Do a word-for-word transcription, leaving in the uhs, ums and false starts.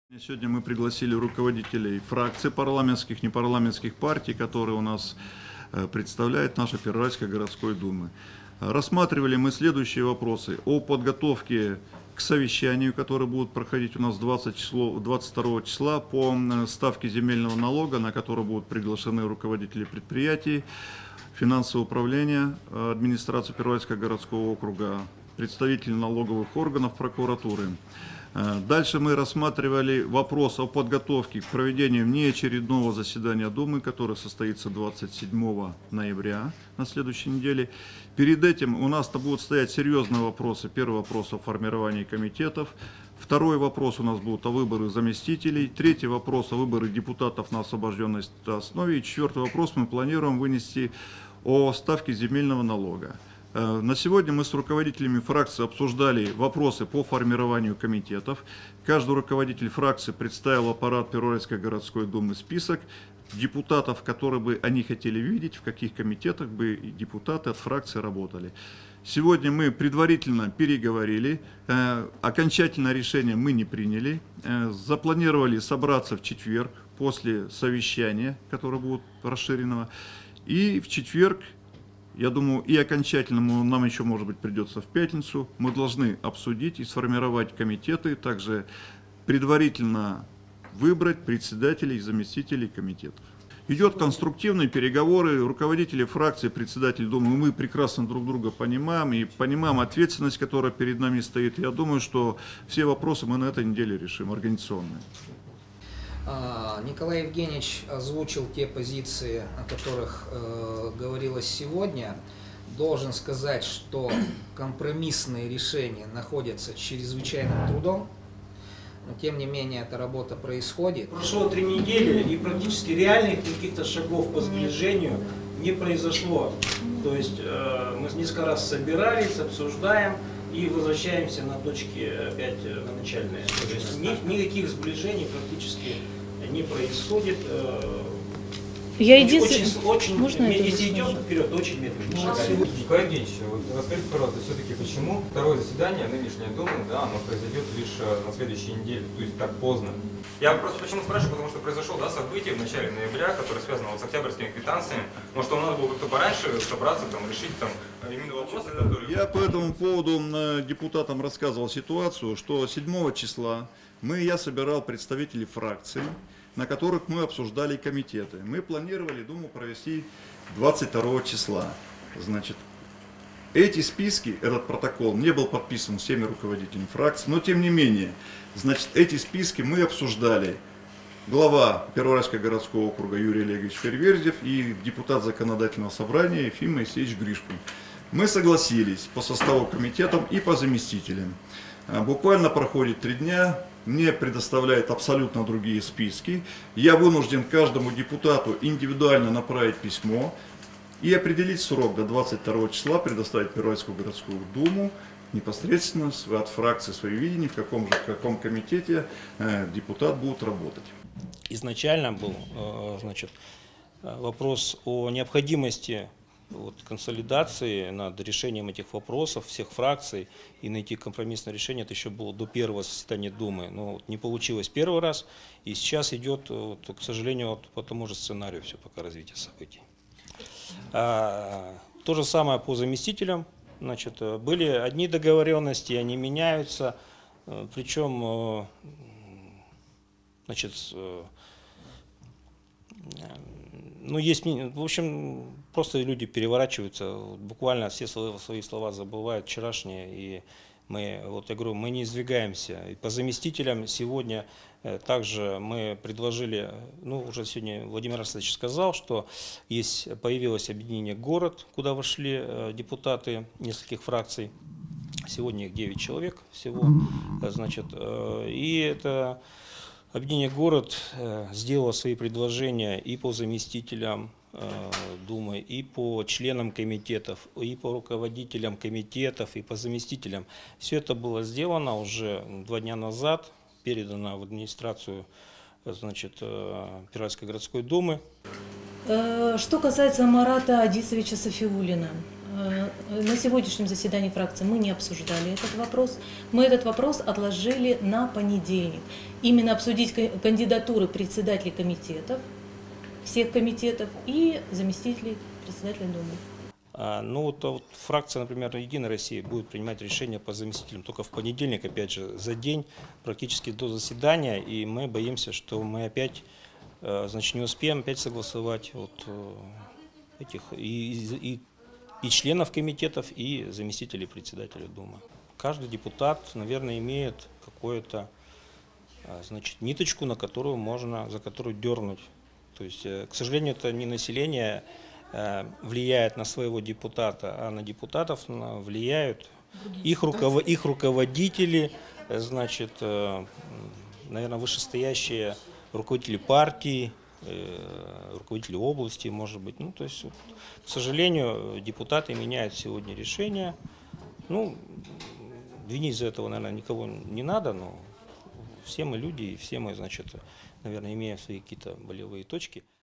Сегодня мы пригласили руководителей фракций парламентских, непарламентских партий, которые у нас представляет наша Первомайская городской думы. Рассматривали мы следующие вопросы о подготовке к совещанию, которое будет проходить у нас двадцать второго числа по ставке земельного налога, на которое будут приглашены руководители предприятий, финансового управления, администрации Первомайского городского округа, представители налоговых органов, прокуратуры. Дальше мы рассматривали вопрос о подготовке к проведению внеочередного заседания Думы, которое состоится двадцать седьмого ноября на следующей неделе. Перед этим у нас-то будут стоять серьезные вопросы. Первый вопрос о формировании комитетов. Второй вопрос у нас будет о выборах заместителей. Третий вопрос о выборах депутатов на освобожденной основе. И четвертый вопрос мы планируем вынести о ставке земельного налога. На сегодня мы с руководителями фракции обсуждали вопросы по формированию комитетов. Каждый руководитель фракции представил аппарат Первомайской городской думы список депутатов, которые бы они хотели видеть, в каких комитетах бы депутаты от фракции работали. Сегодня мы предварительно переговорили, окончательное решение мы не приняли, запланировали собраться в четверг после совещания, которое будет расширенного, и в четверг, я думаю, и окончательному нам еще, может быть, придется в пятницу. Мы должны обсудить и сформировать комитеты, также предварительно выбрать председателей и заместителей комитетов. Идет конструктивные переговоры, руководители фракции, председатель Думы, мы прекрасно друг друга понимаем и понимаем ответственность, которая перед нами стоит. Я думаю, что все вопросы мы на этой неделе решим, организационные. Николай Евгеньевич озвучил те позиции, о которых э, говорилось сегодня. Должен сказать, что компромиссные решения находятся чрезвычайным трудом, но тем не менее эта работа происходит. Прошло три недели и практически реальных каких-то шагов по сближению не произошло. То есть э, мы несколько раз собирались, обсуждаем и возвращаемся на точки опять на начальные. То есть ни, никаких сближений практически не происходит. Я очень, единственное... очень, Можно если идет вперед, очень медленно. Николай Евгеньевич, вот расскажите, пожалуйста, все-таки почему второе заседание нынешней Думы, да, оно произойдет лишь на следующей неделе, то есть так поздно? Я просто почему спрашиваю, потому что произошло, да, событие в начале ноября, которое связано вот с октябрьскими квитанциями. Может, нам надо было как-то пораньше собраться, там, решить там именно вопросы, которые... Я по этому поводу депутатам рассказывал ситуацию, что седьмого числа мы, я собирал представителей фракций, на которых мы обсуждали комитеты. Мы планировали Думу провести двадцать второго числа. Значит, эти списки, этот протокол не был подписан всеми руководителями фракций, но тем не менее, значит, эти списки мы обсуждали. Глава Первомайского городского округа Юрий Олегович Ферверзев и депутат законодательного собрания Ефим Моисеевич Гришпин. Мы согласились по составу комитетов и по заместителям. Буквально проходит три дня. Мне предоставляют абсолютно другие списки. Я вынужден каждому депутату индивидуально направить письмо и определить срок до двадцать второго числа, предоставить Первомайскую городскую думу непосредственно от фракции свои видения, в каком же в каком комитете депутат будет работать. Изначально был, значит, вопрос о необходимости вот, консолидации над решением этих вопросов всех фракций и найти компромиссное решение. Это еще было до первого заседания Думы, но вот не получилось первый раз, и сейчас идет, вот, к сожалению, вот, по тому же сценарию все пока развитие событий. А, то же самое по заместителям. Значит, были одни договоренности, они меняются, причем, значит, ну, есть, в общем, просто люди переворачиваются, буквально все свои слова забывают, вчерашние, и мы, вот я говорю, мы не издвигаемся. И по заместителям сегодня также мы предложили, ну, уже сегодня Владимир Арсеньевич сказал, что есть, появилось объединение «Город», куда вошли депутаты нескольких фракций, сегодня их девять человек всего, значит, и это... Объединение «Город» сделало свои предложения и по заместителям Думы, и по членам комитетов, и по руководителям комитетов, и по заместителям. Все это было сделано уже два дня назад, передано в администрацию, значит, Первомайской городской думы. Что касается Марата Адисовича Сафиуллина, Э, На сегодняшнем заседании фракции мы не обсуждали этот вопрос. Мы этот вопрос отложили на понедельник. Именно обсудить ка- кандидатуры председателей комитетов, всех комитетов и заместителей председателя Думы. А, Ну вот, а вот фракция, например, Единая Россия будет принимать решение по заместителям только в понедельник, опять же, за день практически до заседания, и мы боимся, что мы опять, э, значит, не успеем опять согласовать вот э, этих и, и, и- и членов комитетов, и заместителей председателя Думы. Каждый депутат, наверное, имеет какую-то, а, значит, ниточку, на которую можно, за которую дернуть. То есть, э, к сожалению, это не население э, влияет на своего депутата, а на депутатов на- влияют их, руково- их руководители, э, значит, э, наверное, вышестоящие руководители партии, э, руководители области, может быть. Ну, то есть, вот, к сожалению, депутаты меняют сегодня решения. Ну, винить за этого, наверное, никого не надо, но все мы люди, и все мы, значит, наверное, имеем свои какие-то болевые точки.